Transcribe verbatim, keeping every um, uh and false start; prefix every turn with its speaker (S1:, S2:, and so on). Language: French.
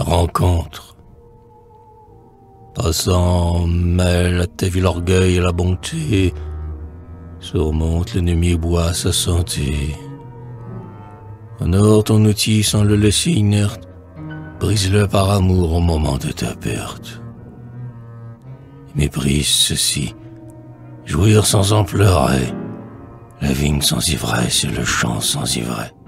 S1: rencontre. Passant, mêle à ta vie l'orgueil et la bonté, surmonte l'ennemi et bois sa santé. Honore ton outil sans le laisser inerte, brise-le par amour au moment de ta perte. Méprise ceci, jouir sans en pleurer, la vigne sans ivresse et le champ sans ivraie.